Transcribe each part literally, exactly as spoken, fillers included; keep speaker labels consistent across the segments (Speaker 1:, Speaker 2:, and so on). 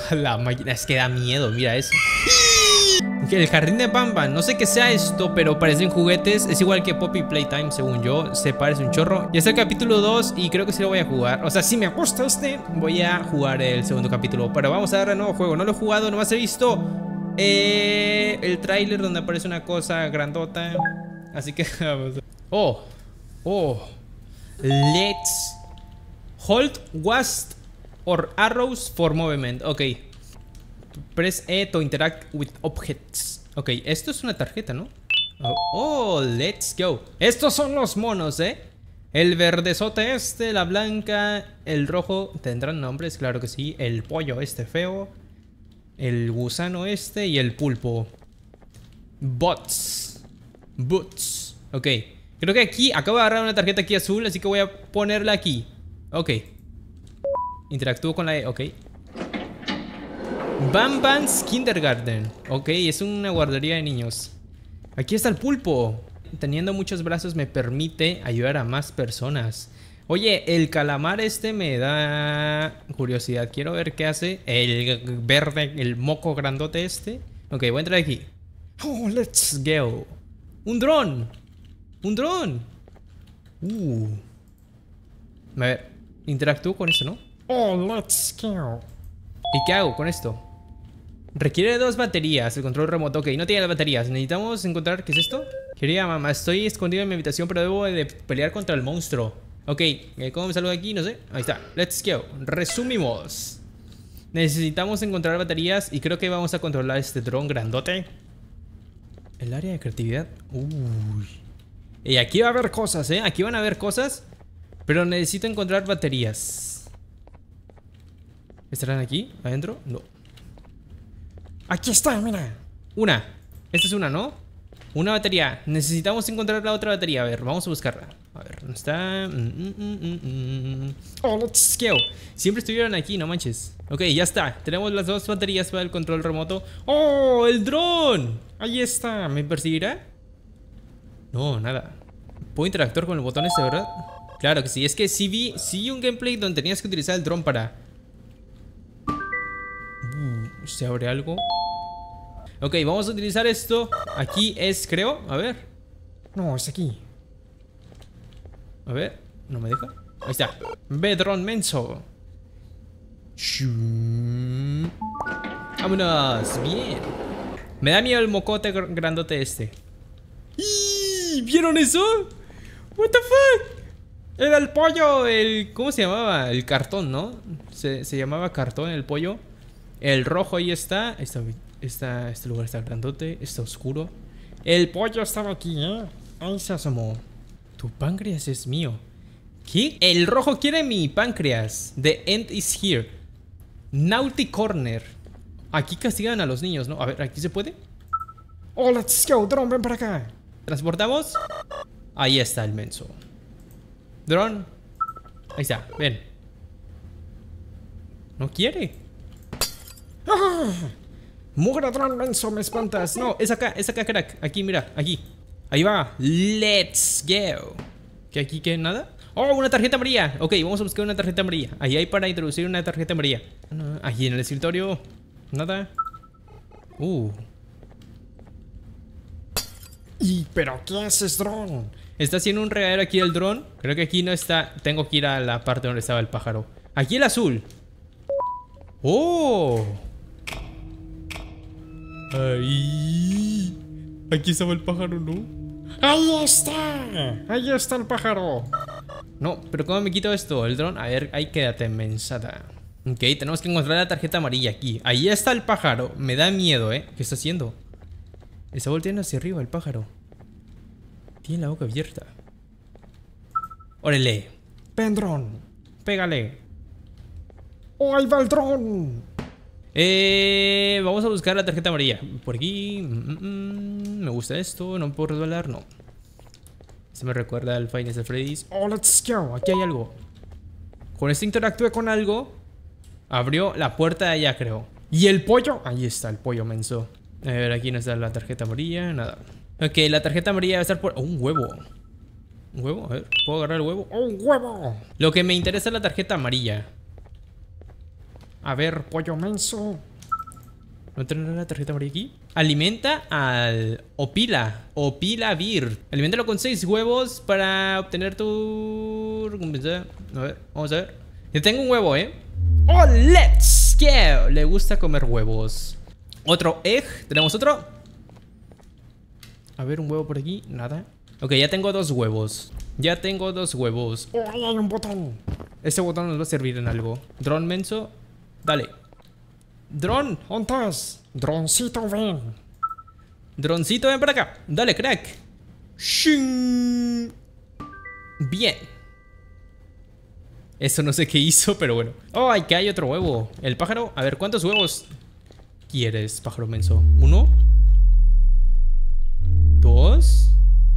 Speaker 1: La máquina, es que da miedo, mira eso. El jardín de Bamba, no sé qué sea esto, pero parecen juguetes. Es igual que Poppy Playtime, según yo. Se parece un chorro. Y es el capítulo dos y creo que sí lo voy a jugar. O sea, si me gusta este, voy a jugar el segundo capítulo. Pero vamos a darle nuevo juego. No lo he jugado, nomás he visto eh, el tráiler donde aparece una cosa grandota. Así que vamos a... Oh, oh. Let's hold WASD or arrows for movement. Ok. Press E to interact with objects. Ok, esto es una tarjeta, ¿no? Oh, oh, let's go. Estos son los monos, ¿eh? El verdezote este, la blanca, el rojo. ¿Tendrán nombres? Claro que sí. El pollo este feo, el gusano este y el pulpo. Bots. Boots. Ok. Creo que aquí, acabo de agarrar una tarjeta aquí azul, así que voy a ponerla aquí. Ok. Interactúo con la E, ok. Bam Bam's Kindergarten. Ok, es una guardería de niños. Aquí está el pulpo. Teniendo muchos brazos me permite ayudar a más personas. Oye, el calamar este me da curiosidad. Quiero ver qué hace el verde, el moco grandote este. Ok, voy a entrar aquí. Oh, let's go. Un dron. Un dron. Uh. A ver, interactúo con eso, ¿no? Oh, let's go. ¿Y qué hago con esto? Requiere dos baterías, el control remoto. Ok, no tiene las baterías. Necesitamos encontrar... ¿Qué es esto? Querida mamá, estoy escondido en mi habitación, pero debo de pelear contra el monstruo. Ok, ¿cómo me salgo de aquí? No sé. Ahí está, let's go. Resumimos. Necesitamos encontrar baterías y creo que vamos a controlar este dron grandote. El área de creatividad. Uy. Y aquí va a haber cosas, ¿eh? Aquí van a haber cosas, pero necesito encontrar baterías. ¿Estarán aquí? ¿Adentro? No. Aquí está, mira. Una. Esta es una, ¿no? Una batería. Necesitamos encontrar la otra batería. A ver, vamos a buscarla. A ver, ¿dónde está? Mm, mm, mm, mm. Oh, let's go. Siempre estuvieron aquí, no manches. Ok, ya está. Tenemos las dos baterías para el control remoto. ¡Oh, el dron! Ahí está. ¿Me perseguirá? No, nada. ¿Puedo interactuar con el botón este, verdad? Claro que sí. Es que sí vi, sí vi un gameplay donde tenías que utilizar el dron para... Uh, ¿se abre algo? Ok, vamos a utilizar esto. Aquí es, creo. A ver. No, es aquí. A ver. ¿No me deja? Ahí está. Ve, dron menso. Vámonos. Bien. Me da miedo el mocote grandote este. ¡Y! ¿Vieron eso? What the fuck? Era el pollo, el... ¿Cómo se llamaba? El cartón, ¿no? Se, se llamaba cartón el pollo. El rojo ahí está. Ahí está, está. Este lugar está grandote. Está oscuro. El pollo estaba aquí, ¿eh? Ahí se asomó. Tu páncreas es mío. ¿Qué? El rojo quiere mi páncreas. The end is here. Naughty Corner. Aquí castigan a los niños, ¿no? A ver, ¿aquí se puede? Oh, let's go, drone, ven para acá. ¿Transportamos? Ahí está el menso. Drone. Ahí está, ven. No quiere. ¡Ah! Mugre dron menso, me espantas. No, es acá, es acá, crack. Aquí, mira, aquí. Ahí va. Let's go. ¿Qué aquí, qué? ¿Nada? Oh, una tarjeta amarilla. Ok, vamos a buscar una tarjeta amarilla. Ahí hay para introducir una tarjeta amarilla. Aquí en el escritorio. Nada. Uh. ¿Y pero qué haces, dron? Está haciendo un regadero aquí el dron. Creo que aquí no está. Tengo que ir a la parte donde estaba el pájaro. Aquí el azul. Oh. Ahí. Aquí estaba el pájaro, ¿no? Ahí está. Ahí está el pájaro. No, pero ¿cómo me quito esto? El dron. A ver, ahí quédate, mensada. Ok, tenemos que encontrar la tarjeta amarilla aquí. Ahí está el pájaro. Me da miedo, ¿eh? ¿Qué está haciendo? Está volteando hacia arriba el pájaro. Tiene la boca abierta. ¡Órale! ¡Ven, dron! ¡Pégale! ¡Oh, ahí va el dron! Eh, vamos a buscar la tarjeta amarilla. Por aquí. Mm, mm, me gusta esto. No puedo resbalar, no. Se me recuerda al Five Nights at Freddy's. Oh, let's go. Aquí hay algo. Con este interactué con algo. Abrió la puerta de allá, creo. ¿Y el pollo? Ahí está el pollo menso. A ver, aquí no está la tarjeta amarilla. Nada. Ok, la tarjeta amarilla debe estar por... Oh, un huevo. ¿Un huevo? A ver, ¿puedo agarrar el huevo? ¡Oh, un huevo! Lo que me interesa es la tarjeta amarilla. A ver, pollo menso. ¿No tendrá la tarjeta amarilla aquí? Alimenta al Opila. Opila Vir. Aliméntalo con seis huevos para obtener tu recompensa. A ver, vamos a ver. Yo tengo un huevo, ¿eh? ¡Oh, let's go! Le gusta comer huevos. Otro egg. ¿Tenemos otro? A ver, un huevo por aquí. Nada. Ok, ya tengo dos huevos. Ya tengo dos huevos. ¡Oh, ahí hay un botón! Este botón nos va a servir en algo. Drone menso. Dale. Dron, ¿dónde estás? Droncito, ven. Droncito, ven para acá. Dale, crack. Shing. Bien. Eso no sé qué hizo, pero bueno. Oh, hay que hay otro huevo. El pájaro. A ver, ¿cuántos huevos quieres, pájaro menso? ¿Uno? ¿Dos?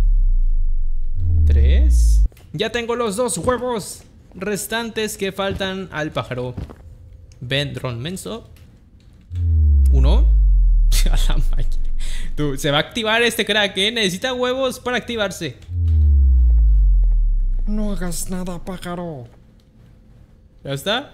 Speaker 1: ¿Tres? Ya tengo los dos huevos restantes que faltan al pájaro. Ven, dron menso. Uno. A la máquina. Tú, se va a activar este crack, ¿eh? Necesita huevos para activarse.
Speaker 2: No hagas nada, pájaro.
Speaker 1: ¿Ya está?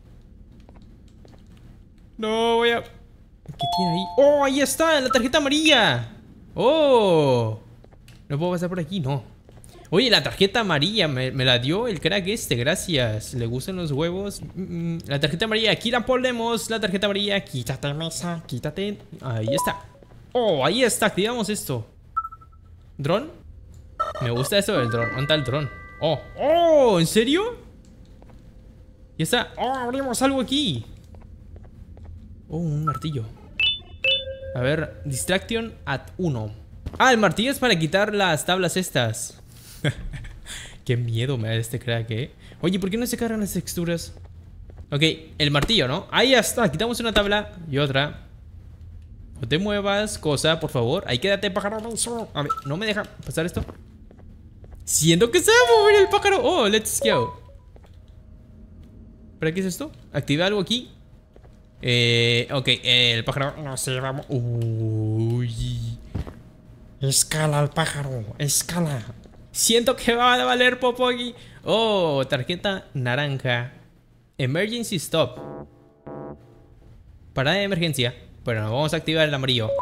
Speaker 1: No, voy a... ¿Qué tiene ahí? ¡Oh, ahí está! ¡La tarjeta amarilla! ¡Oh! ¿No puedo pasar por aquí? No. Oye, la tarjeta amarilla me, me la dio el crack este, gracias. ¿Le gustan los huevos? Mm, la tarjeta amarilla, aquí la ponemos. La tarjeta amarilla, quítate mesa, quítate. Ahí está. Oh, ahí está, activamos esto. ¿Dron? Me gusta eso del dron. ¿Dónde está el dron? Oh, oh, ¿en serio? Ya está. Oh, abrimos algo aquí. Oh, un martillo. A ver, distraction at uno. Ah, el martillo es para quitar las tablas estas. Qué miedo me da este crack, eh. Oye, ¿por qué no se cargan las texturas? Ok, el martillo, ¿no? Ahí está, quitamos una tabla y otra. No te muevas, cosa, por favor. Ahí quédate, pájaro. A ver, no me deja pasar esto. Siento que se va a mover el pájaro. Oh, let's go. ¿Para qué es esto? Activa algo aquí. Eh, ok, el pájaro.
Speaker 2: No sé, vamos.
Speaker 1: Uy.
Speaker 2: Escala al pájaro, escala.
Speaker 1: Siento que va a valer popo aquí. Oh, tarjeta naranja. Emergency stop. Parada de emergencia. Bueno, vamos a activar el amarillo.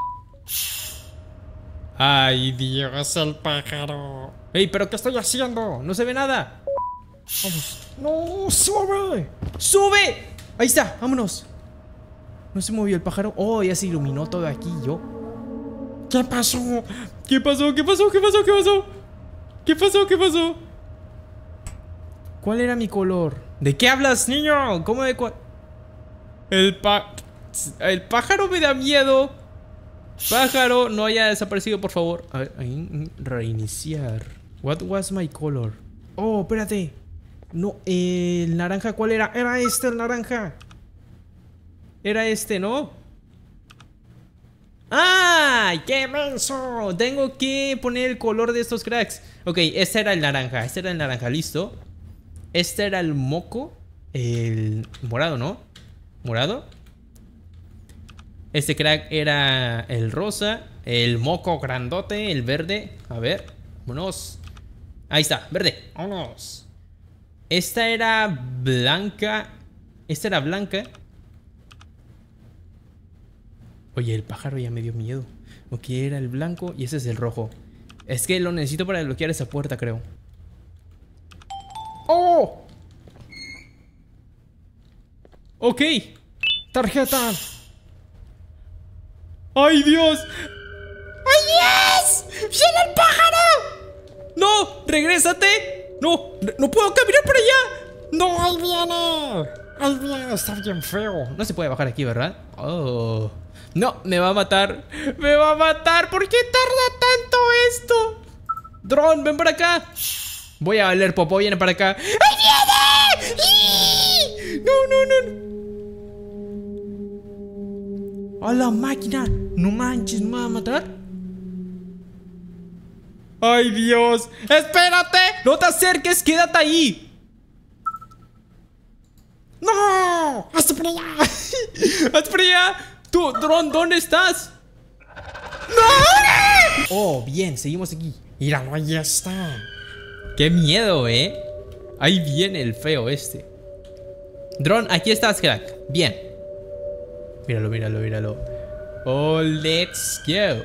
Speaker 2: Ay, Dios, el pájaro.
Speaker 1: Ey, ¿pero qué estoy haciendo? No se ve nada.
Speaker 2: Vamos. No, sube.
Speaker 1: ¡Sube! Ahí está, vámonos. No se movió el pájaro. Oh, ya se iluminó todo aquí, yo.
Speaker 2: ¿Qué pasó?
Speaker 1: ¿Qué pasó? ¿Qué pasó? ¿Qué pasó? ¿Qué pasó? ¿Qué pasó? ¿Qué pasó? ¿Cuál era mi color? ¿De qué hablas, niño? ¿Cómo de cuál? El pa... El pájaro me da miedo. Pájaro, no haya desaparecido, por favor. A ver, ahí, reiniciar. What was my color? Oh, espérate. No, el naranja, ¿cuál era? Era este, el naranja. Era este, ¿no? ¡Ay! ¡Qué menso! Tengo que poner el color de estos cracks. Ok, este era el naranja. Este era el naranja, listo. Este era el moco. El morado, ¿no? ¿Morado? Este crack era el rosa. El moco grandote, el verde. A ver, vámonos. Ahí está, verde. Vámonos. Esta era blanca. Esta era blanca. Oye, el pájaro ya me dio miedo. Ok, era el blanco y ese es el rojo. Es que lo necesito para desbloquear esa puerta, creo. ¡Oh! Ok.
Speaker 2: Tarjeta.
Speaker 1: ¡Ay, Dios! ¡Ay, Dios! ¡Viene el pájaro! ¡No! ¡Regrésate! ¡No! ¡No puedo caminar por allá!
Speaker 2: No, ahí viene. Ahí viene, está bien feo.
Speaker 1: No se puede bajar aquí, ¿verdad? Oh. No, me va a matar. Me va a matar. ¿Por qué tarda tanto esto? Dron, ven para acá. Voy a valer popo, viene para acá. ¡Ahí viene! ¡Y! No, no, no. ¡A la máquina! No manches, ¿me va a matar? ¡Ay, Dios! ¡Espérate! ¡No te acerques! ¡Quédate ahí! ¡No!
Speaker 2: ¡Hazte por allá!
Speaker 1: ¡Hazte por allá! ¡Tú, dron, ¿dónde estás? ¡No! Oh, bien, seguimos aquí.
Speaker 2: Míralo, ahí está.
Speaker 1: ¡Qué miedo, eh! Ahí viene el feo este. Drone, aquí estás, crack. Bien. Míralo, míralo, míralo. Oh, let's go.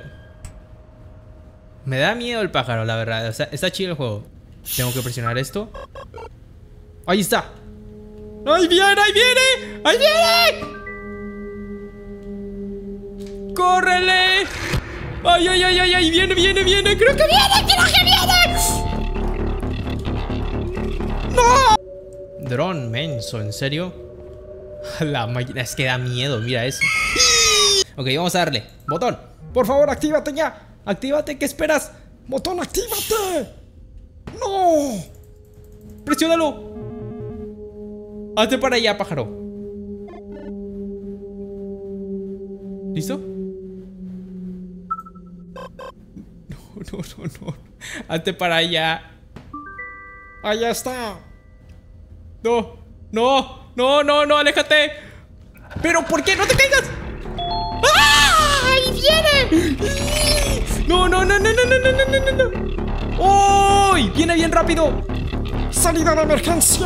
Speaker 1: Me da miedo el pájaro, la verdad. O sea, está chido el juego. Tengo que presionar esto. Ahí está. ¡Ahí viene, ahí viene! ¡Ahí viene! ¡Córrele! ¡Ay, ay, ay, ay! ¡Ay! ¡Viene, viene, viene! ¡Creo que viene! ¡Creo que viene! ¡No! Drone menso, ¿en serio? La máquina es que da miedo, mira eso. Ok, vamos a darle. Botón.
Speaker 2: Por favor, actívate ya.
Speaker 1: Actívate, ¿qué esperas?
Speaker 2: Botón, actívate. No.
Speaker 1: Presiónalo. Hazte para allá, pájaro. ¿Listo? No, no, no, no. Hazte para allá.
Speaker 2: Allá está.
Speaker 1: No, no, no, no, no, aléjate. ¿Pero por qué? ¡No te caigas! ¡Ah! ¡Ahí viene! No, no, no, no, no, no, no, no, no, no. ¡Oh! ¡Viene bien rápido!
Speaker 2: ¡Salida de emergencia!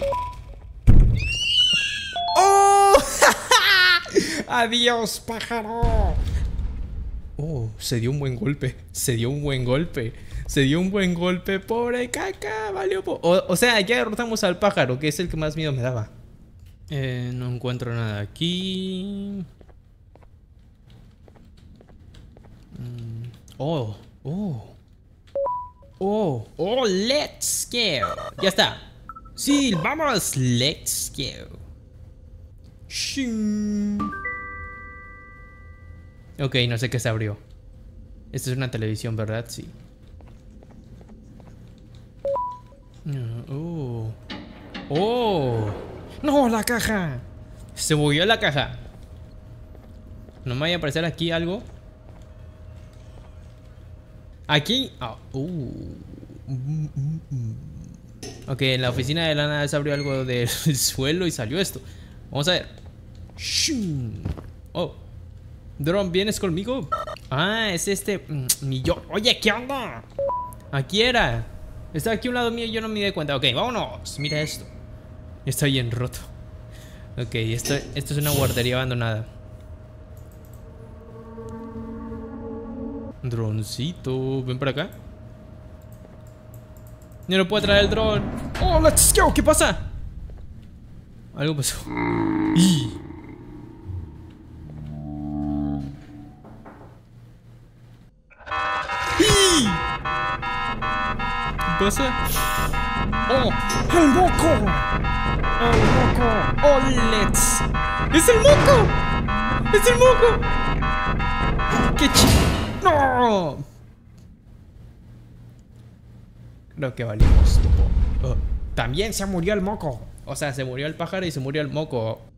Speaker 1: ¡Oh!
Speaker 2: ¡Adiós, pájaro!
Speaker 1: Oh, se dio un buen golpe. Se dio un buen golpe. Se dio un buen golpe. Pobre caca. Valió po o, o sea, ya derrotamos al pájaro, que es el que más miedo me daba. Eh, no encuentro nada aquí. Mm. Oh, oh. Oh, oh, let's go. Ya está. Sí, vamos, let's go. Shing. Ok, no sé qué se abrió. Esto es una televisión, ¿verdad? Sí. Oh. Oh.
Speaker 2: No, la caja.
Speaker 1: Se movió la caja. ¿No me vaya a aparecer aquí algo? Aquí. Oh. Uh. Ok, en la oficina de la nada se abrió algo del suelo y salió esto. Vamos a ver. Oh. Drone, ¿vienes conmigo? Ah, es este. Mm, mi yo. Oye, ¿qué onda? Aquí era. Está aquí a un lado mío y yo no me di cuenta. Ok, vámonos. Mira esto. Está bien roto. Ok, esto, esto es una guardería abandonada. Droncito, ven para acá. No lo puedo traer el dron. Oh, let's go. ¿Qué pasa? Algo pasó. ¡Y! ¡Y! ¿Qué pasa?
Speaker 2: ¡Oh! ¡El moco! ¡El moco!
Speaker 1: ¡Oh, let's! ¡Es el moco! ¡Es el moco! ¡Qué ch... ¡No! Creo que valimos. Oh.
Speaker 2: También se murió el moco.
Speaker 1: O sea, se murió el pájaro y se murió el moco.